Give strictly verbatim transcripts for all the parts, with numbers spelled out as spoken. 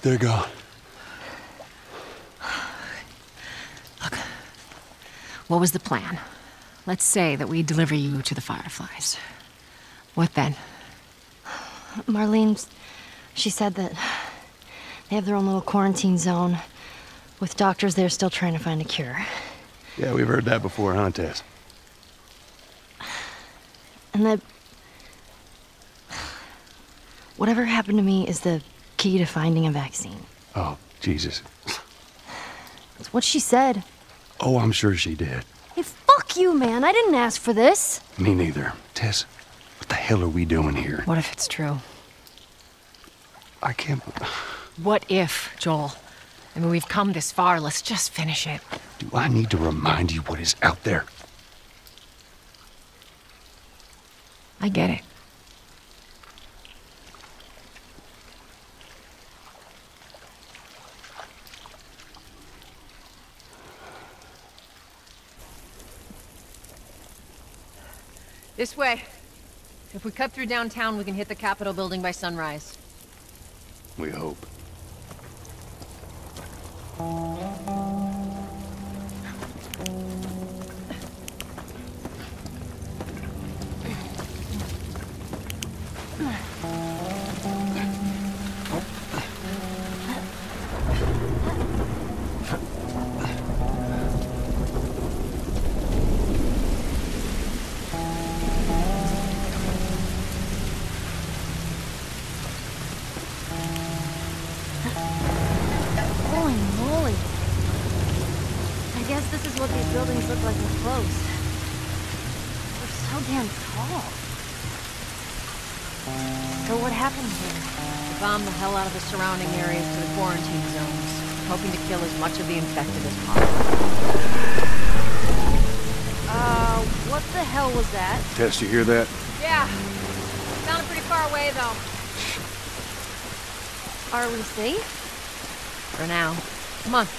They're gone. Look, what was the plan? Let's say that we deliver you to the Fireflies. What then? Marlene, she said that they have their own little quarantine zone with doctors there still trying to find a cure. Yeah, we've heard that before, huh, Tess? And that whatever happened to me is the key to finding a vaccine. Oh, Jesus. That's what she said. Oh, I'm sure she did. Hey, fuck you, man. I didn't ask for this. Me neither. Tess, what the hell are we doing here? What if it's true? I can't... What if, Joel? I mean, we've come this far. Let's just finish it. Do I need to remind you what is out there? I get it. This way. If we cut through downtown, we can hit the Capitol building by sunrise. We hope. Holy moly. I guess this is what these buildings look like up close. They're so damn tall. So what happened here? We bombed the hell out of the surrounding areas to the quarantine zones, hoping to kill as much of the infected as possible. Uh, what the hell was that? Tess, you hear that? Yeah. Sounded pretty far away, though. Are we safe? For now. Come on.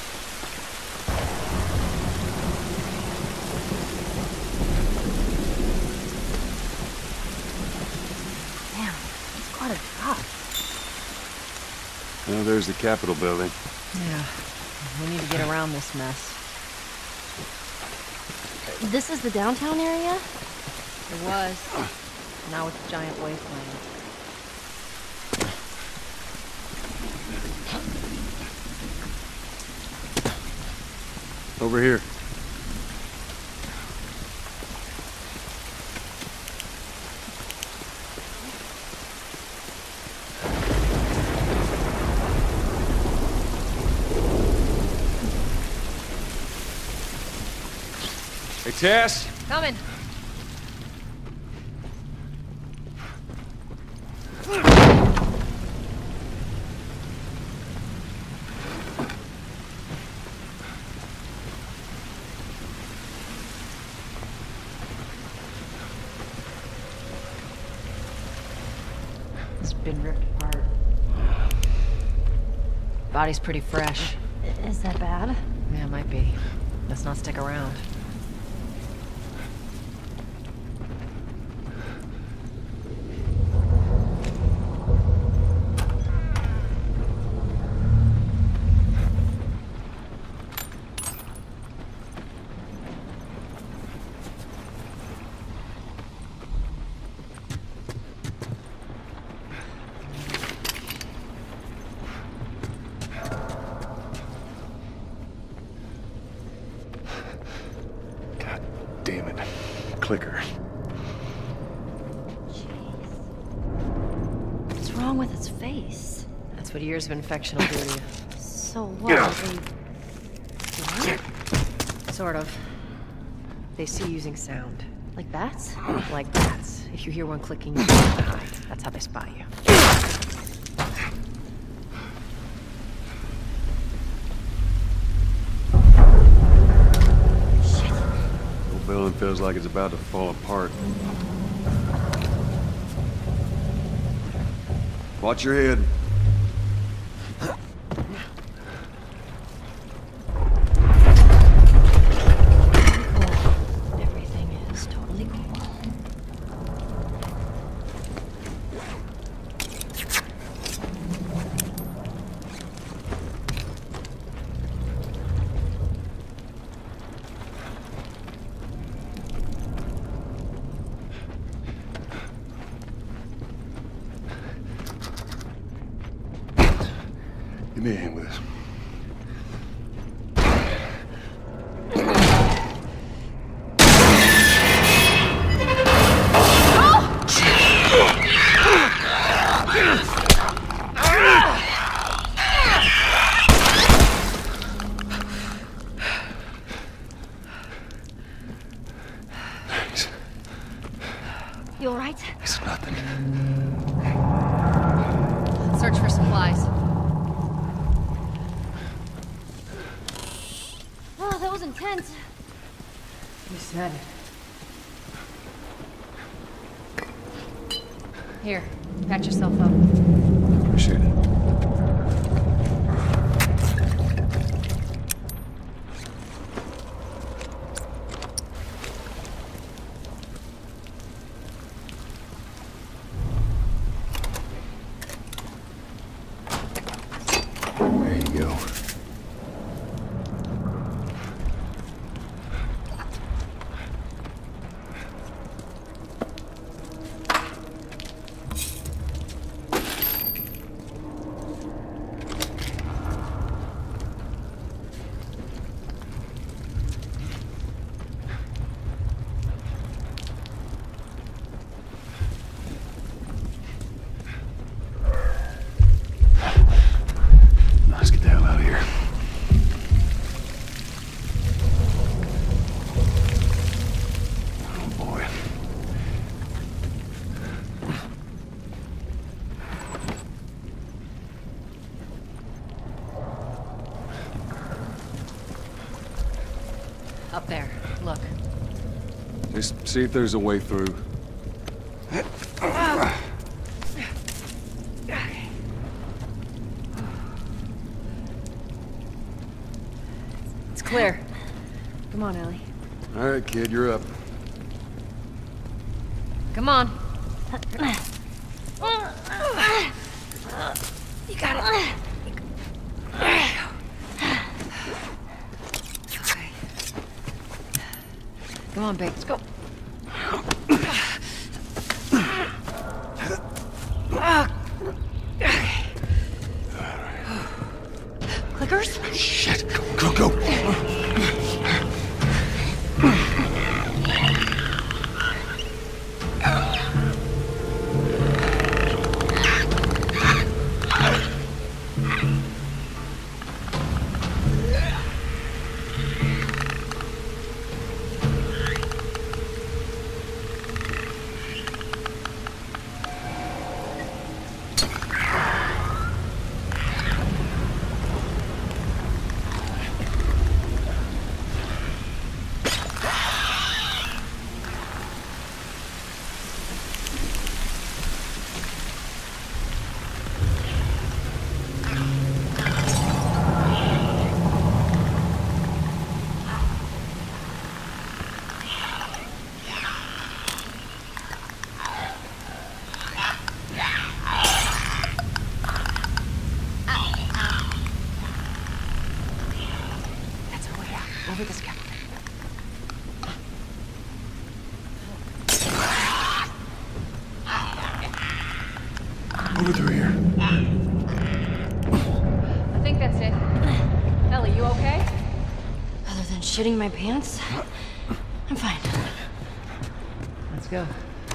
Damn, it's quite a drop. Oh, there's the Capitol building. Yeah. We need to get around this mess. This is the downtown area? It was. Now it's a giant wasteland. Over here. Hey, Tess! Coming. It's been ripped apart. Body's pretty fresh. Is that bad? Yeah, it might be. Let's not stick around. Damn it. Clicker. Jeez. What's wrong with its face? That's what years of infection will do to you. So what? Get are off. they- Sort of. They see using sound. Like bats? Like bats. If you hear one clicking, you have to hide. That's how they spot you. The building feels like it's about to fall apart. Watch your head. Everything is totally cool. Give me a hand with this. Thanks. You all right? It's nothing. Search for supplies. Oh, that was intense. You said it. Here, patch yourself up. Appreciate it. There you go. Let's get the hell out of here. Oh boy. Up there. Look. Just see if there's a way through. It's clear. Come on, Ellie. All right, kid, you're up. Come on. You got it. Okay. Come on, babe. Let's go. Clickers? Shit, go, go, go. That's our way out. Over this scaffolding. Over through here. I think that's it. Ellie, you okay? Other than shitting my pants, I'm fine. Let's go.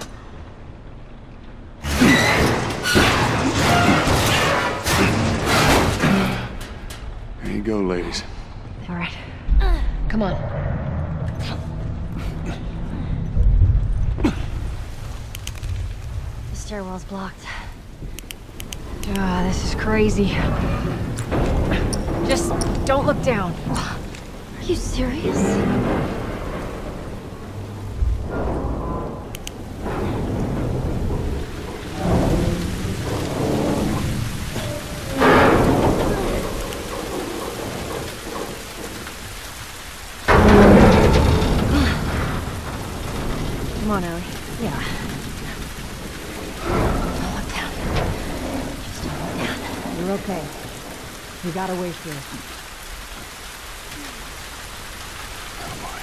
There you go, ladies. All right. Come on. The stairwell's blocked. Ah, this is crazy. Just don't look down. Are you serious? Come on, Ellie. Yeah. Don't look down. Just don't look down. You're okay. We got a way through. Oh boy.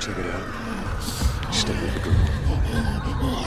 check it out. Stay with the girl.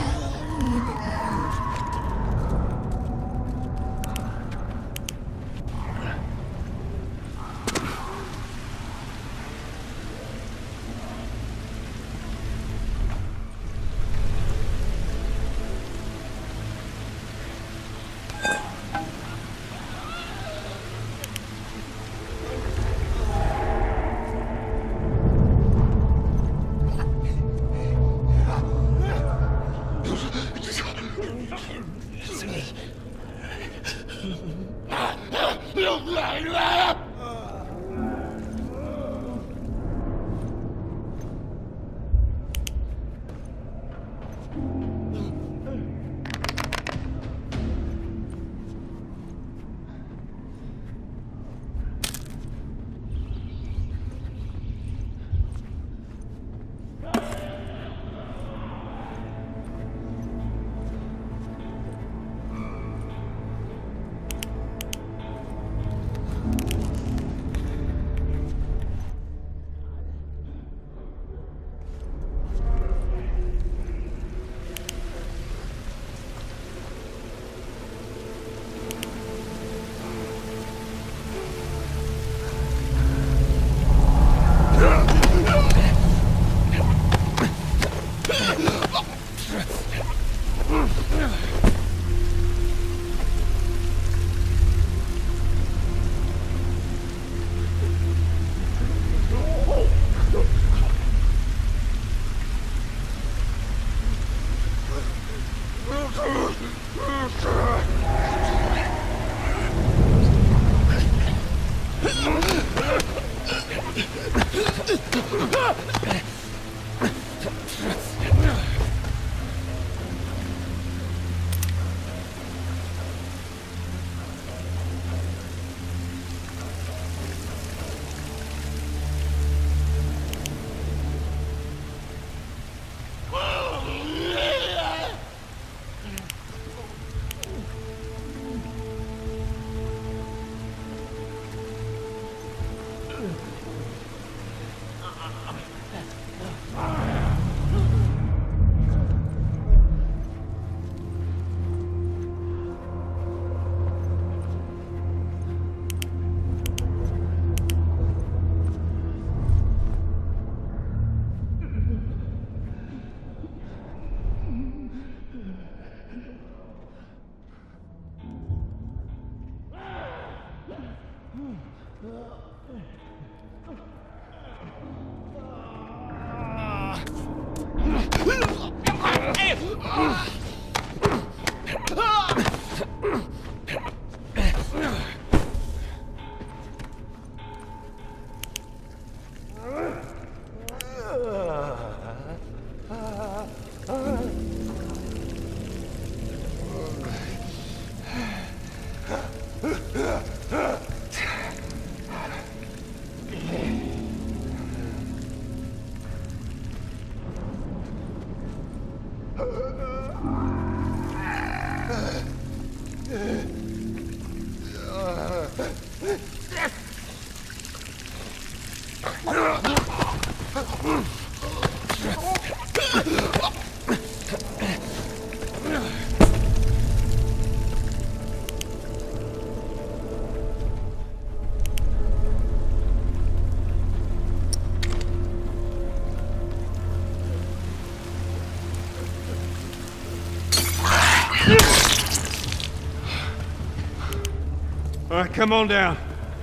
All right, come on down.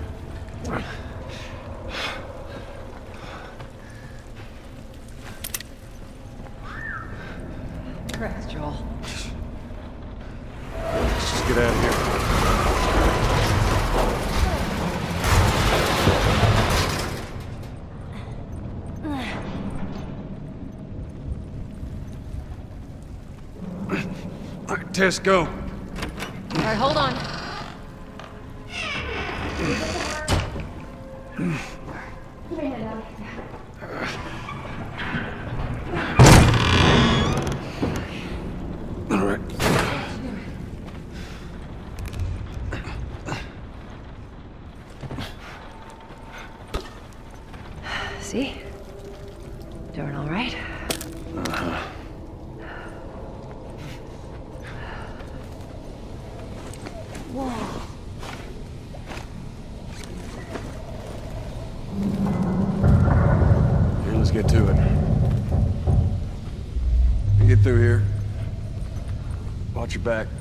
Correct, Joel. Let's just get out of here. All right, Tess, go. All right, hold on. All right. See? Doing Get through here. Watch your back.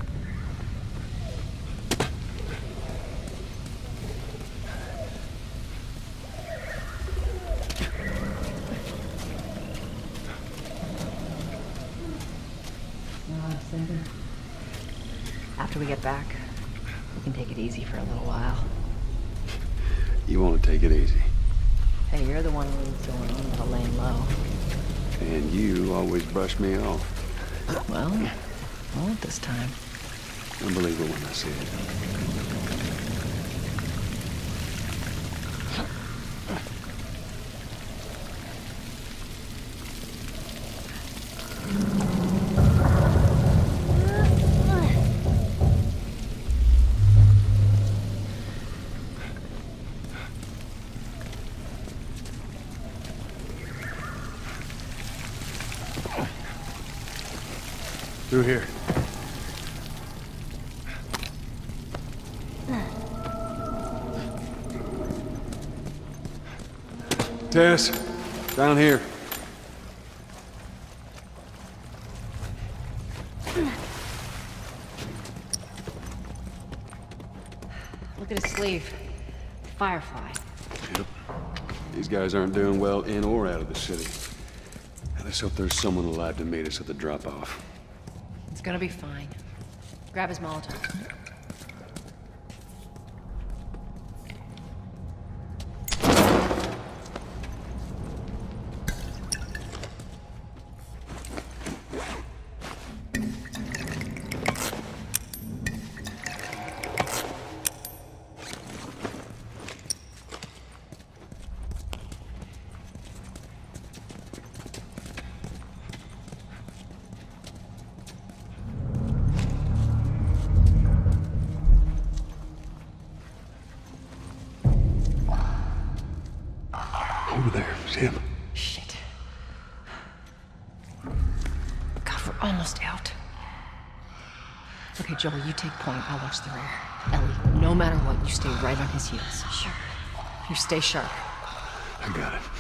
After we get back, we can take it easy for a little while. You want to take it easy. Hey, you're the one who's going on about laying low. And you always brush me off. Well, I won't this time. Don't believe it when I say it. Through here. Tess, down here. Look at his sleeve. Firefly. Yep. These guys aren't doing well in or out of the city. Let's hope there's someone alive to meet us at the drop-off. It's gonna be fine. Grab his Molotov. Over there, see him? Shit. God, we're almost out. Okay, Joel, you take point. I'll watch the rear. Ellie, no matter what, you stay right on his heels. Sure. You stay sharp. I got it.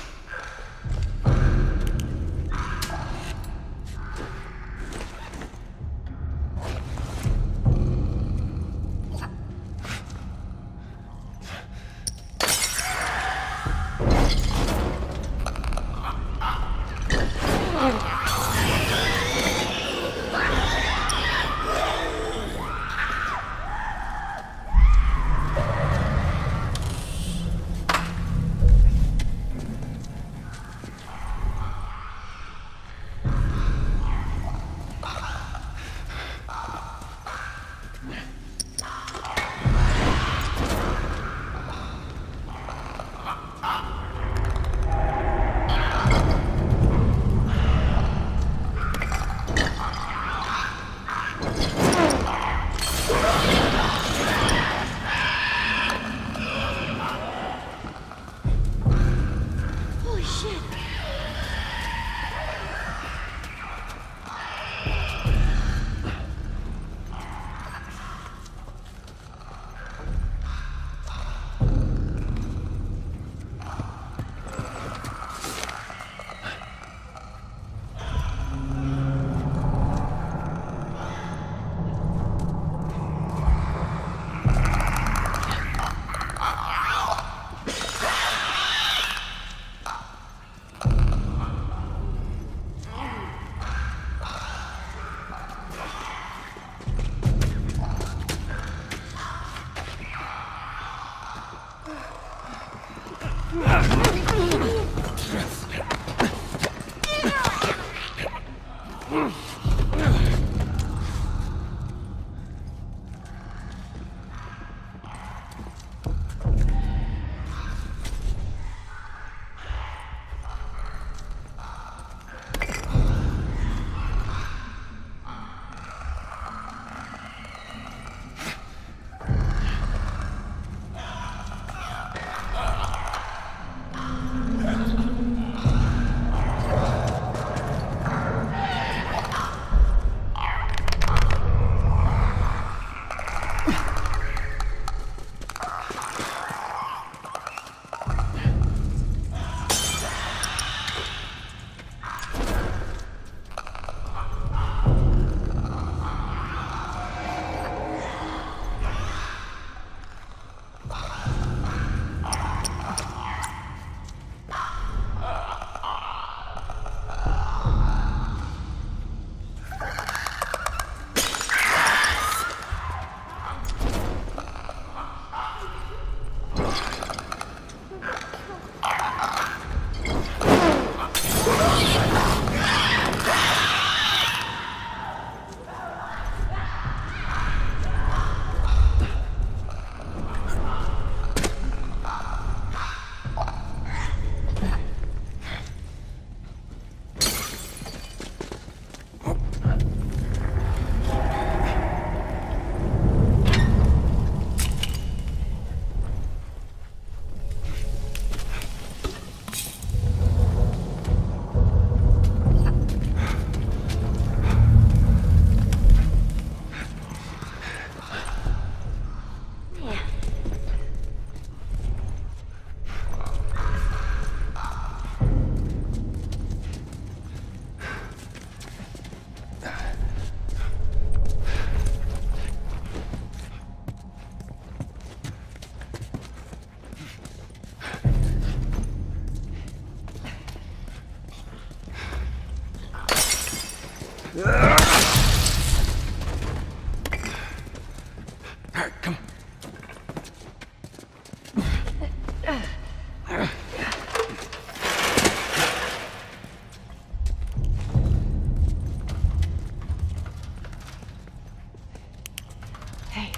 right, come on. Hey.